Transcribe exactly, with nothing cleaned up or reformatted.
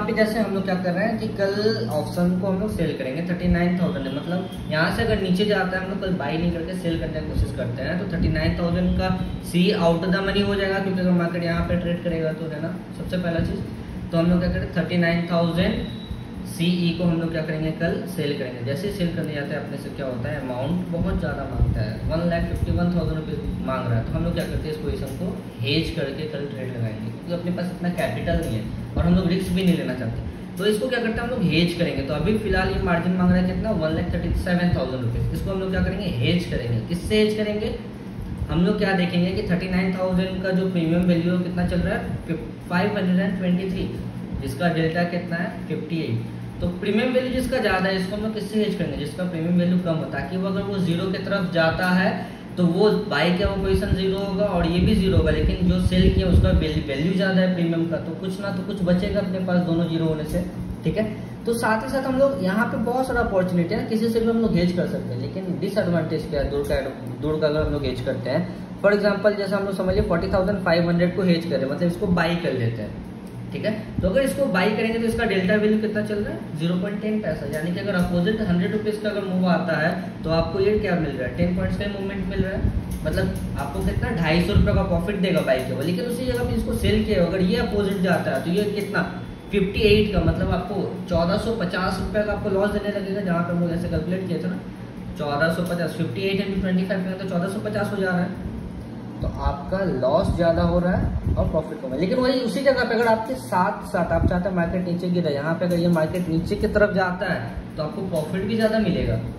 पे जैसे हम लोग क्या कर रहे हैं कि कल ऑप्शन को हम लोग सेल करेंगे थर्टी नाइन थाउजेंड, मतलब यहाँ से अगर नीचे जाता है हम लोग कल बाई नहीं करके सेल करने की कोशिश करते हैं तो थर्टी नाइन थाउजेंड का सी आउट द मनी हो जाएगा, क्योंकि अगर मार्केट यहाँ पे ट्रेड करेगा तो है ना सबसे पहला चीज। तो हम लोग क्या करें थर्टी नाइन थाउजेंड सीई को हम लोग क्या करेंगे कल सेल करेंगे। जैसे सेल करने जाते हैं अपने से क्या होता है अमाउंट बहुत ज़्यादा मांगता है, one lakh fifty one thousand rupees मांग रहा है। तो हम लोग क्या करते हैं इस पोजीशन को हेज करके कल ट्रेड लगाएंगे, क्योंकि अपने पास इतना कैपिटल नहीं है और हम लोग रिस्क भी नहीं लेना चाहते। तो इसको क्या करते हैं हम लोग हेज करेंगे। तो अभी फिलहाल ये मार्जिन मांग रहा है कितना one lakh thirty seven thousand rupees. इसको हम लोग क्या करेंगे हेज करेंगे। किससे हेज करेंगे हम लोग क्या देखेंगे कि थर्टी नाइन थाउजेंड का जो प्रीमियम वैल्यू कितना चल रहा है five hundred and twenty three, जिसका डेल्टा कितना है फिफ्टी एट। तो प्रीमियम वैल्यू जिसका ज्यादा है इसको हम लोग किससे हेज करेंगे जिसका प्रीमियम वैल्यू कम होता है, ताकि वो अगर वो जीरो की तरफ जाता है तो वो बाई का वो पोजीशन जीरो होगा और ये भी जीरो होगा, लेकिन जो सेल किया उसका वैल्यू ज्यादा है प्रीमियम का, तो कुछ ना तो कुछ बचेगा अपने पास दोनों जीरो होने से। ठीक है, तो साथ ही साथ हम लोग यहाँ पे बहुत सारा अपॉर्चुनिटी है, किसी से भी हम लोग हेज कर सकते हैं, लेकिन डिसएडवांटेज क्या है दूर का दूर का अगर हम लोग हेज करते हैं। फॉर एग्जाम्पल जैसे हम लोग समझिए फोर्टी थाउजेंड फाइव हंड्रेड को हेज करें, मतलब इसको बाई कर लेते हैं। ठीक है, तो अगर इसको बाई करेंगे तो इसका डेल्टा वैल्यू कितना चल रहा है जीरो पॉइंट टेन पैसा, यानी कि अगर अपोजिट हंड्रेड रुपीज का अगर मूव आता है तो आपको ये क्या मिल रहा है टेन पॉइंट्स का मूवमेंट मिल रहा है, मतलब आपको कितना ढाई सौ रुपये का प्रॉफिट देगा बाई के वो। लेकिन उसी जगह पे इसको सेल किया अगर ये अपोजिट जाता है तो ये कितना फिफ्टी एट का, मतलब आपको चौदह सौ पचास रुपये का आपको लॉस देने लगेगा। जहाँ पे हम लोग ऐसे कैलकुलेट किए थे ना चौदह सौ पचास fifty eight into twenty five में तो चौदह सौ पचास हो जा रहा है, तो आपका लॉस ज्यादा हो रहा है और प्रॉफिट कम है। लेकिन वही उसी जगह पे अगर आपके साथ साथ आप चाहते हैं मार्केट नीचे गिरे, यहाँ पे अगर ये मार्केट नीचे की तरफ जाता है तो आपको प्रॉफिट भी ज्यादा मिलेगा।